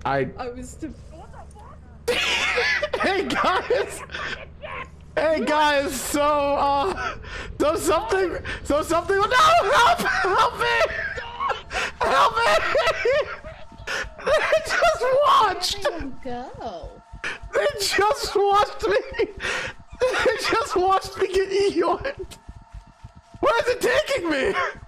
I was to. Hey guys! Hey guys! So something. No! Help me! Help me! They just watched. Go. They just watched me. They just watched me get eoined. Where is it taking me?